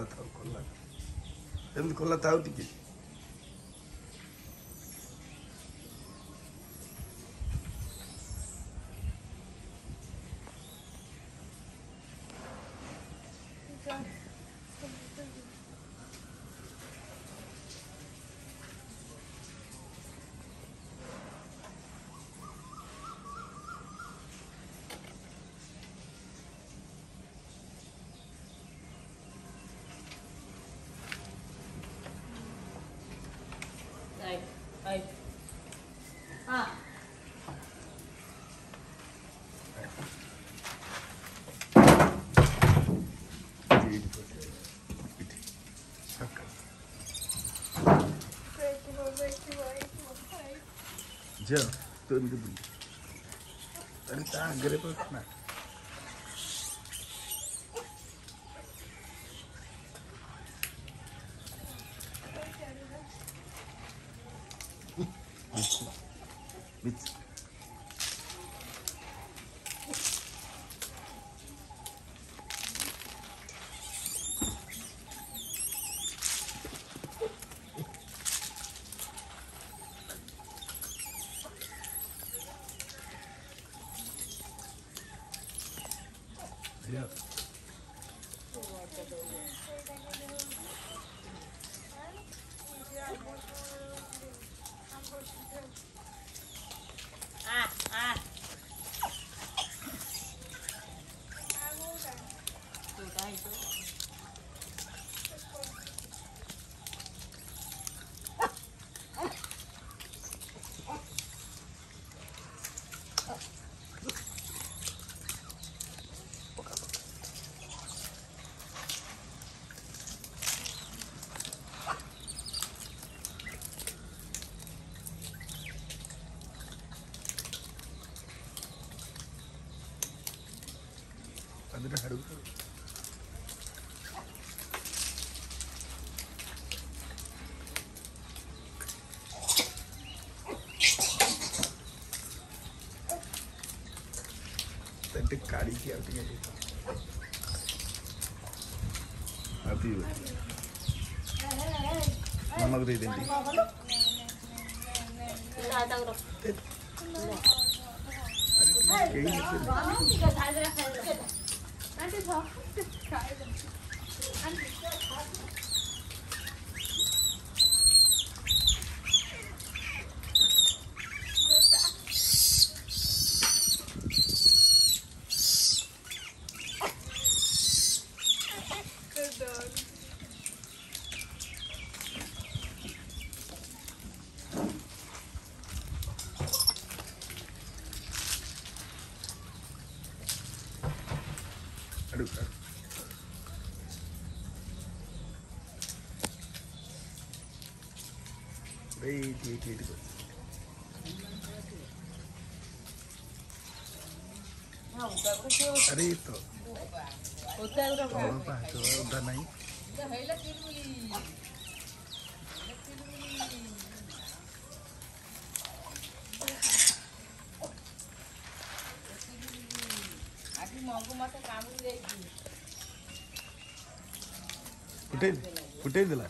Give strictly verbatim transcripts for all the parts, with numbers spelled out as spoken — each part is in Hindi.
खोला था खोला एमती खोला था टिके जा तो इनके बुली अरे ता आगे पर ना बिच Yeah. അതിന്റെ ഹടുക്ക് തട്ടി കാടിക്ക് അവിടെ അതി നമുക്ക് ഇതിന്റെ Anche so, anche Aduh, aduh. Wait, wait, wait. अरे तो होता है उधर तो उधर नहीं फुटेज फुटेज दिला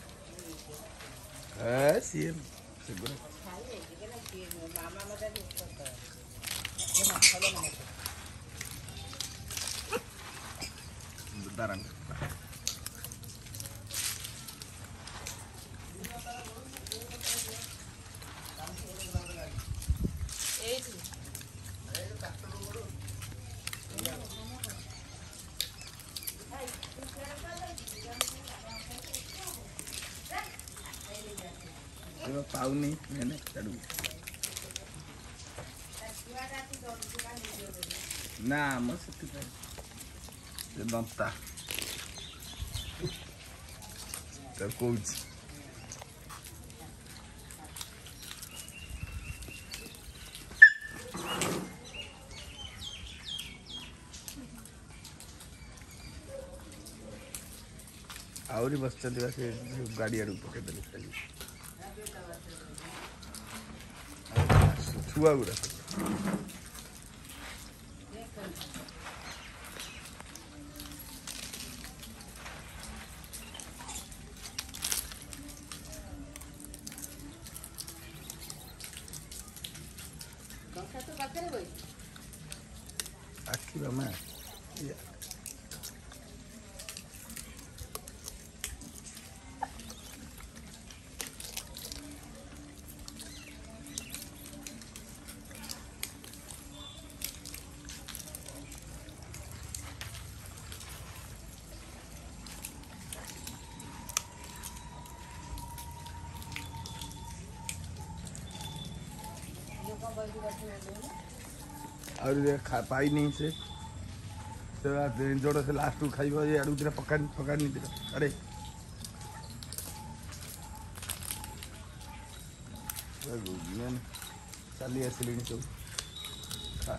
CM seguro daran Yo tahu nih, nenek aduh. Nah, maksud itu kan. Don't tak. Tercoach. Auri bus चलती वैसे गाड़ी आड़ू पके दले खाली छुआ गुड़ा आखि मामा और खा पाई नहीं से जोड़ से लास्ट खाइब ये आड़ू दिटा पका पकानी दिटा अरे चली आसिले सब खा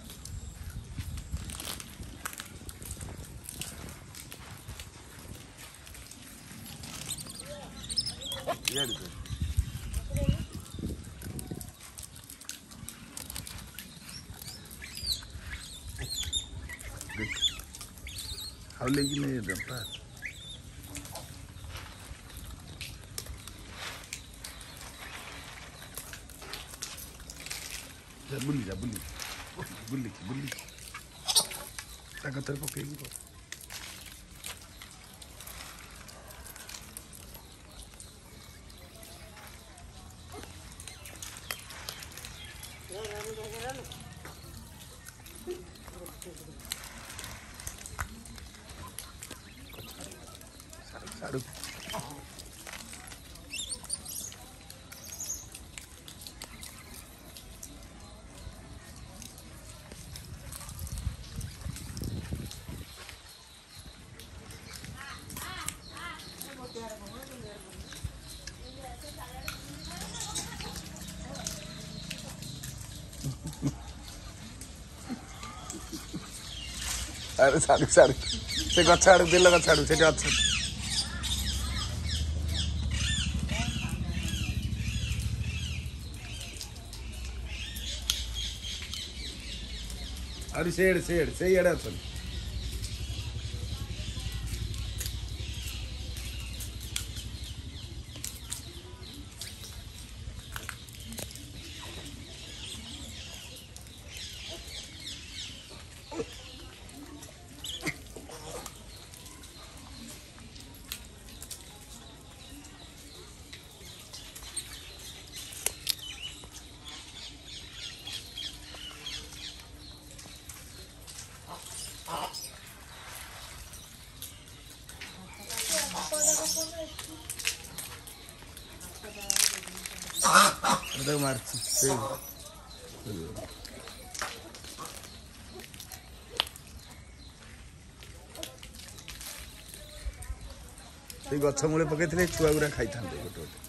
How lagi ni dapat? Jabuli, jabuli, buli, buli. Tak kata apa kayak gitu. Aduh. Aduh, saru, saru. Saya gak saru, dia gak saru, saya gak saru. अरे शेड शेड सही है असल Ada marci, sih. Sih gotcha mule pakai tadi cua udah kaitan deh betul.